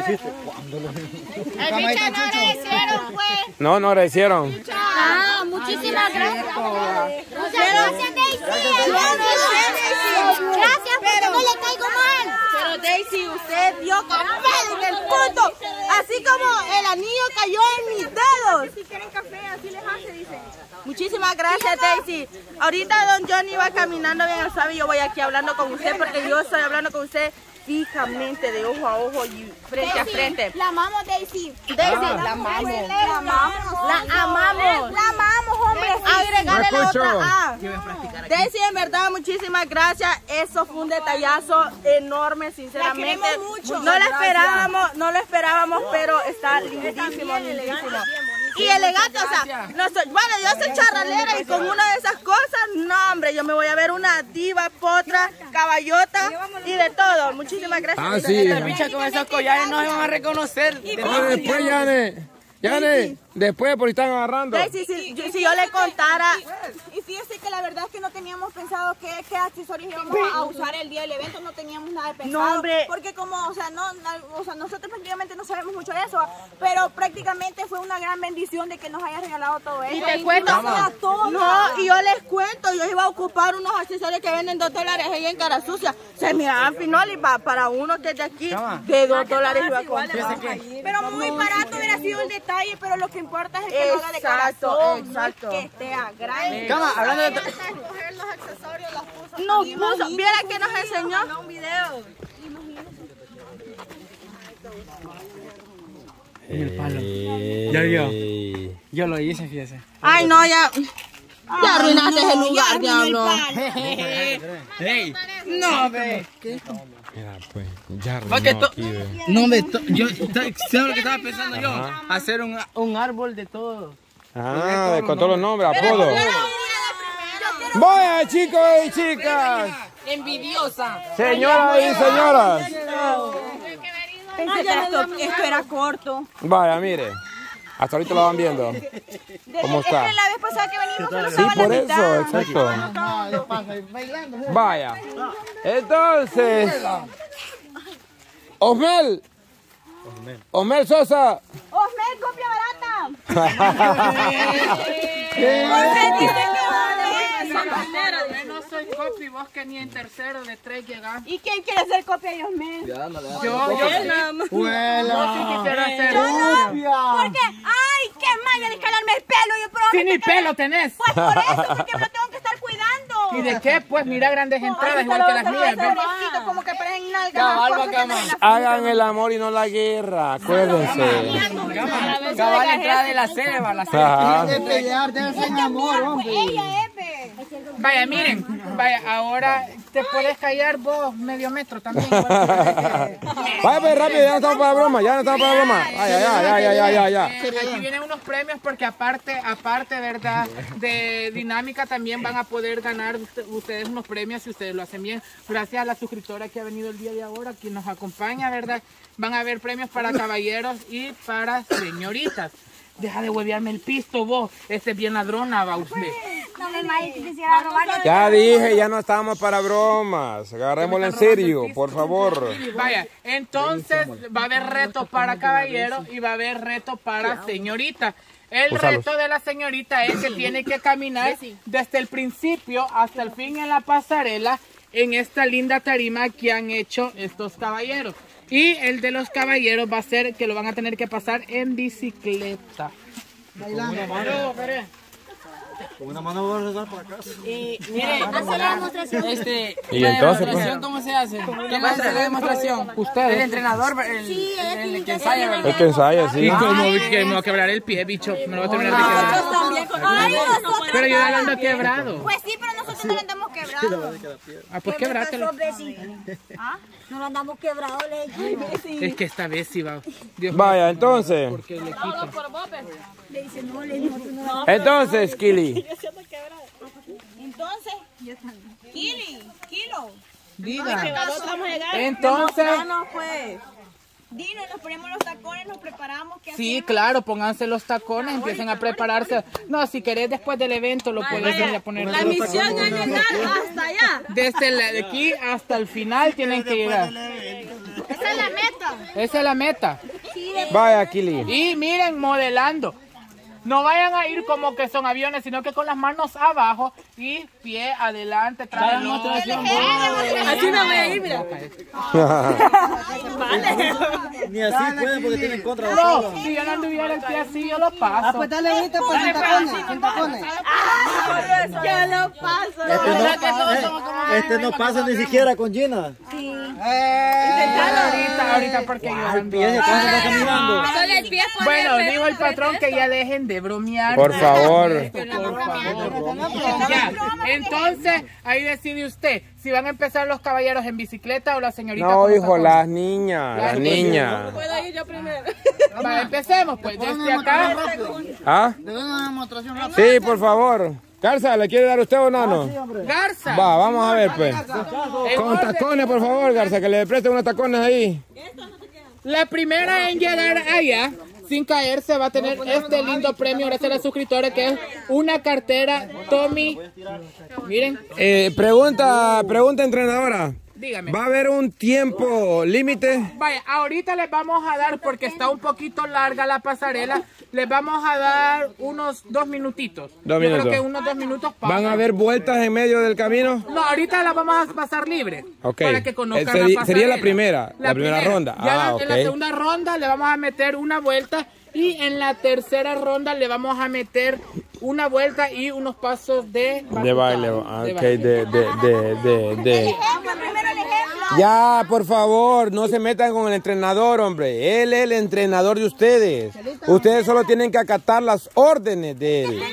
El bicho no agradecieron, pues. No, no agradecieron. Ah, muchísimas gracias. Muchas gracias, Daisy. Gracias, pero no le caigo mal. Pero Daisy, usted dio café en el punto. Así como el anillo cayó en mis dedos. Si quieren café, así les hace, dice. Muchísimas gracias, Daisy. Ahorita don Johnny va caminando bien al suave y yo voy aquí hablando con usted porque yo estoy hablando con usted fijamente, de ojo a ojo y frente a frente. La amamos, Daisy. Daisy, la amamos. La amamos. La amamos. La amamos, hombre. Agregale la otra A. Daisy, en verdad, muchísimas gracias. Eso fue un detallazo enorme, sinceramente. No lo esperábamos, pero está lindísimo, lindísimo. Y elegante, o sea, bueno, yo soy charralera y con una de esas cosas, no hombre, yo me voy a ver una diva, potra, caballota y de todo. Muchísimas gracias. Ah, sí. Bicha, con esos collares no se van a reconocer. No, después, Yane, después porque están agarrando. Si yo le contara. Y fíjese que la verdad es que no teníamos pensado qué accesorios íbamos a usar el día del evento, no teníamos nada pensado. No, hombre. Porque como, o sea, nosotros prácticamente no sabemos mucho de eso, pero prácticamente fue una gran bendición de que nos haya regalado todo eso. Y te cuento, no, y yo les cuento, yo iba a ocupar unos accesorios que venden $2 ahí en Cara Sucia. Se miraban finol y para uno que es de aquí, de $2 iba a comprar. Pero muy barato hubiera sido el detalle, pero lo que importa es que lo haga de corazón, exacto. Que esté a grande. Hablando de escoger los accesorios, las puso. Nos puso, viera que nos enseñó un video. el palo. Ya vio. Yo lo hice, fíjese. Ay, no, ya arruinaste el lugar, diablo. Hey, no, ve. Mira, pues, ya no me yo ¿sabes lo que estaba pensando yo? Hacer un árbol de todo. Ah, con todos los nombres, apodos. Vaya, chicos y chicas. Envidiosa. Señoras y señoras. Pensé que esto era corto. Vaya, mire. Hasta ahorita lo van viendo. ¿Cómo está? Es que la vez pasada que venimos solo Sí, estaba por la eso, mitad. exacto. Vaya. Entonces, Osmel Sosa. Osmel, copia barata. No soy copy, vos que ni en tercero de 3 llegás. ¿Y quién quiere ser copia de Osmel? Yo nada más. Yo sí quisiera hacer Porque, ay, qué mal de calarme el pelo. Yo Si ni pelo tenés. Pues por eso, porque me lo tengo que estar cuidando. ¿Y de qué? Pues mira grandes entradas igual que las mías. Como que parecen nalgas. Hagan el amor y no la guerra, acuérdense. Cabal la entrada de la selva, Ajá. Vaya, miren, ahora te puedes callar vos medio metro también. Vaya, pues rápido, ya no estamos para broma, ya. Aquí vienen unos premios porque aparte, ¿verdad? De dinámica también van a poder ganar ustedes unos premios si ustedes lo hacen bien. Gracias a la suscriptora que ha venido el día de ahora, quien nos acompaña, ¿verdad? Van a haber premios para caballeros y para señoritas. Deja de huevearme el pisto vos, este es bien ladrona, va usted. No me imagino que quisiera robar. Ya dije, ya no estamos para bromas. Agarrémoslo en serio, por favor. Vaya, entonces va a haber reto para caballeros y va a haber reto para señoritas. El reto de la señorita es que tiene que caminar desde el principio hasta el fin en la pasarela en esta linda tarima que han hecho estos caballeros. Y el de los caballeros va a ser que lo van a tener que pasar en bicicleta. Con una mano voy a rezar para acá. Y mire, hacer la demostración. Y entonces, pues, ¿cómo se hace? ¿Quién va a hacer la demostración? Usted. El entrenador, el que ensaya, ¿verdad? El que ensaya, sí. Y como que me va a quebrar el pie, bicho, me lo va a terminar de quebrar. Pero yo ya ando quebrado. Pues sí, pero nosotros no lo andamos quebrados. Ah, pues quebrátelo. No lo andamos quebrados, le Es que esta vez sí va. Dios Vaya, entonces. porque le quito. Entonces, Kili. Entonces, Kilo. Diga. Entonces. Dino, nos ponemos los tacones, nos preparamos. Sí, claro, pónganse los tacones, empiecen a prepararse. No, si querés después del evento lo puedes ir a poner. La misión es llegar hasta allá. Desde de aquí hasta el final tienen que llegar. Esa es la meta. Esa es la meta. Vaya, Kili. Y miren, modelando. No vayan a ir como que son aviones, sino que con las manos abajo y pie adelante, atrás. Así no voy a ir, mira. Ni así pueden porque tienen contra. No, si yo no anduviera el pie así, yo lo paso. Ah, pues dale ahorita por sin tacones. Yo lo paso. Este no pasa ni siquiera con Gina. Ahorita porque yo ando. Caminando. Solo el pie por Bueno, dijo el patrón que ya dejen de bromear. Por favor. Ya, entonces ahí decide usted si van a empezar los caballeros en bicicleta o la señorita. No, con los hijo, tacones. las niñas. Las niñas. Puedo ir yo primero. Va, empecemos pues desde acá. ¿Ah? Sí, por favor. Garza, ¿le quiere dar usted o nano? Garza. Va, vamos a ver pues. Con tacones, por favor, Garza, que le presten unos tacones ahí. La primera en llegar allá sin caerse va a tener este lindo premio gracias a los suscriptores, que es una cartera Tommy. Miren. Pregunta entrenadora. Dígame. ¿Va a haber un tiempo límite? Vaya, ahorita les vamos a dar, porque está un poquito larga la pasarela, les vamos a dar unos 2 minutitos. Yo creo que unos 2 minutos para. ¿Van a haber vueltas en medio del camino? No, ahorita la vamos a pasar libre. Ok. Para que conozcan la pasarela. Sería la primera ronda. Ya en la segunda ronda le vamos a meter una vuelta. Y en la tercera ronda le vamos a meter una vuelta y unos pasos de baile. Ok, de. Ya, por favor, no se metan con el entrenador, hombre. Él es el entrenador de ustedes. Ustedes solo tienen que acatar las órdenes de él.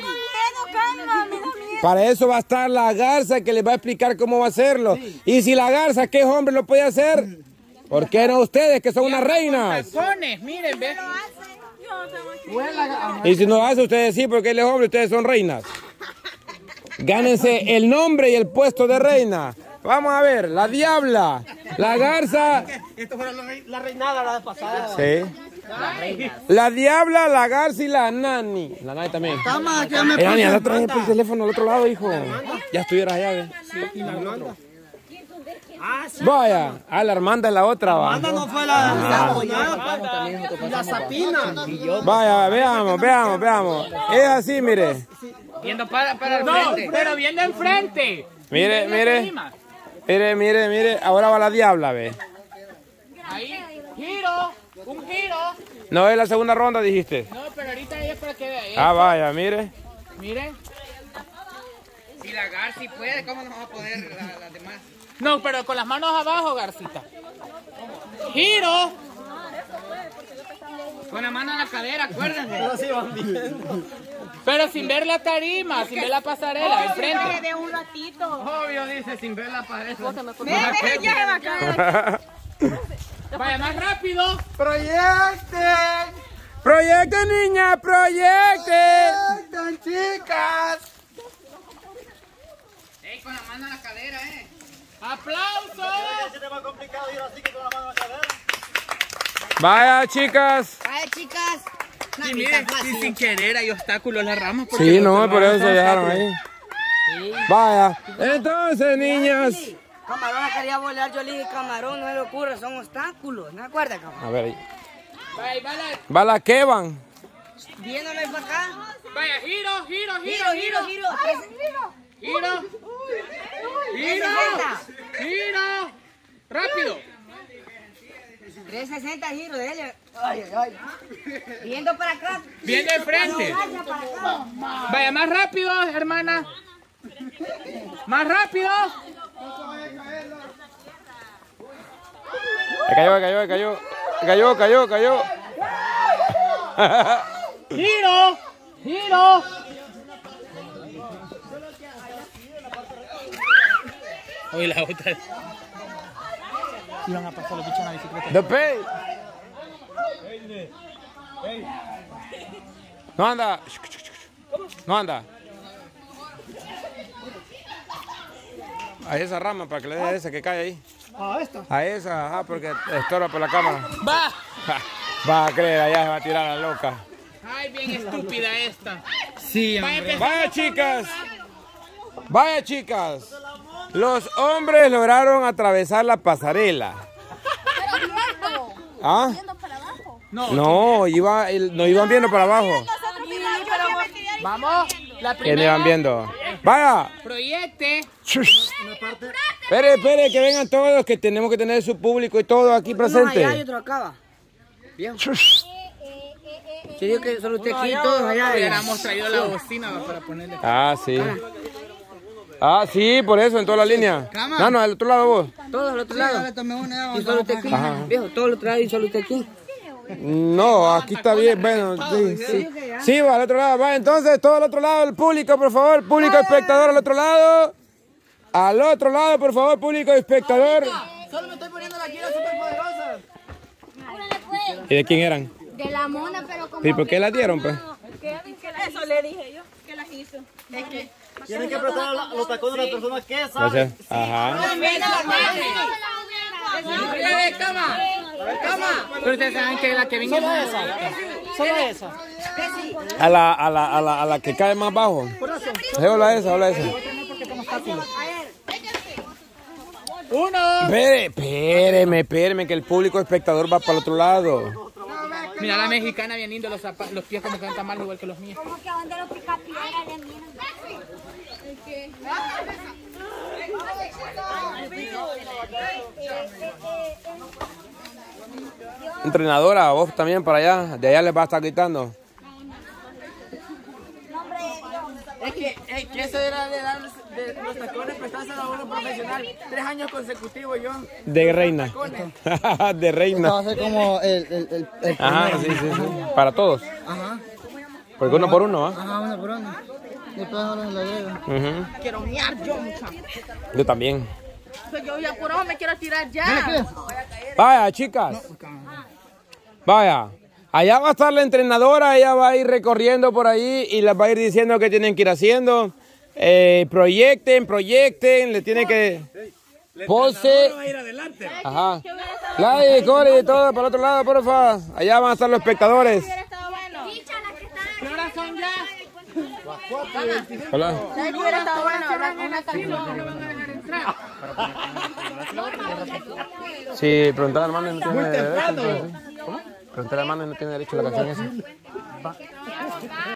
Para eso va a estar la Garza que les va a explicar cómo va a hacerlo. Y si la Garza, que es hombre, lo puede hacer, ¿por qué no ustedes, que son unas reinas? Miren, ve. Y si no lo hace ustedes sí, porque él es hombre, ustedes son reinas. Gánense el nombre y el puesto de reina. Vamos a ver, la Diabla, la Garza. Esto fue la reinada la vez pasada. Sí. La Diabla, la Garza y la Nani. La Nani también. Nani, anda trae el teléfono al otro lado, hijo. Ya estuvieras allá, ¿ves? Sí, vaya, la Armanda es la otra, va. Armanda no fue la Sapina. Vaya, veamos. Es así, mire. Viendo para el frente. Pero viendo enfrente. Mire. Ahora va la Diabla, ve. Ahí, un giro. No es la segunda ronda, dijiste. No, pero ahorita es para que vea. Vaya, mire. Miren. Si la Garci puede, ¿cómo no va a poder las demás? No, pero con las manos abajo, Garcita. Giro. Con la mano en la cadera, acuérdense. Pero sin ver la tarima, sin ver la pasarela, enfrente. De un ratito. Obvio, dice, sin ver la pared. Ya se va a caer. Vaya, más rápido. ¡Proyecten, niña! ¡Proyecten! Chicas. Ey, con la mano en la cadera, ¡Aplausos! Es más complicado ir así que con la mano en la cadera. Vaya, chicas. Sí, miren, sin querer hay obstáculos en las ramas. Sí, no, por eso se dejaron ahí. Vaya. Entonces, niñas. Camarón la quería volar, yo le dije camarón, no se le ocurre, son obstáculos. ¿No acuerdas, camarón? A ver ahí. Vaya, Va la Kevan. Viéndome para acá. vaya, giro. Rápido. 360 giros de ella. Ay. Viendo para acá. Viendo de frente. Vaya, más rápido, hermana. Más rápido. Cayó. Giro. Oye, la otra. Iban a pasar los bichos en la bicicleta. The pay. No anda. A esa rama para que le dé esa que cae ahí. A esa, porque estorba por la cámara. Va a creer, allá se va a tirar a la loca. Ay, bien estúpida esta. Sí, Vaya, chicas. Los hombres lograron atravesar la pasarela. ¿Ah? No, No, nos iban viendo para abajo. vamos. La ¿Quién primera. iban viendo? ¡Vaya! Proyecte. Espere, que vengan todos, que tenemos que tener su público y todo aquí Uno allá y presente. otro acá. Viejo. Yo digo que solo usted aquí y todos allá. Hubiéramos traído la bocina para ponerle. Ah, sí. Ah, sí, por eso, en toda la línea. No, al otro lado vos. Todos al otro lado. Y solo usted aquí. Ajá. Viejo, todos al otro lado y solo usted aquí. No, aquí está bien, bueno, sí. Sí, va al otro lado, va, entonces, todo al otro lado, el público, por favor, público espectador al otro lado. Al otro lado, por favor, público espectador. Solo me estoy poniendo la gira superpoderosa. ¿Y de quién eran? De la mona, pero como... ¿Y por qué la dieron, pues? Eso le dije yo, que las hizo. Es que... Tienen que prestar los tacones a las personas que No saben. sé. Ajá. Pero ustedes saben que la que vino. Solo esa. A la que cae más bajo. Sí, hola esa. Uno. Espéreme, que el público espectador va para el otro lado. Mira la mexicana bien linda, los pies como que están mal igual que los míos. Como que donde los picapiedras de mí. Entrenadora, vos también para allá, de allá les va a estar gritando. Es que eso era de dar los tacones prestárselo a uno profesional. 3 años consecutivos yo. De reina. De reina. Va a ser como el Ajá, sí. Para todos. Ajá. Porque uno por uno, ¿ah? Ajá, uno por uno. Después ahora se lo agrego. Quiero miar yo, muchacho. Yo también. Yo ya por ojo me quiero tirar ya. Vaya, chicas. Vaya. Allá va a estar la entrenadora, ella va a ir recorriendo por ahí y les va a ir diciendo qué tienen que ir haciendo. Proyecten, le tiene que... Pose. Ajá. Like, core y todo para el otro lado, porfa. Allá van a estar los espectadores. ¿Qué horas son ya? Hola. ¿Sabes que hubiera estado bueno hablar con una canción? Sí, preguntar al hermano y no tiene derecho. ¿Cómo? Preguntar al hermano y no tiene derecho a la canción esa.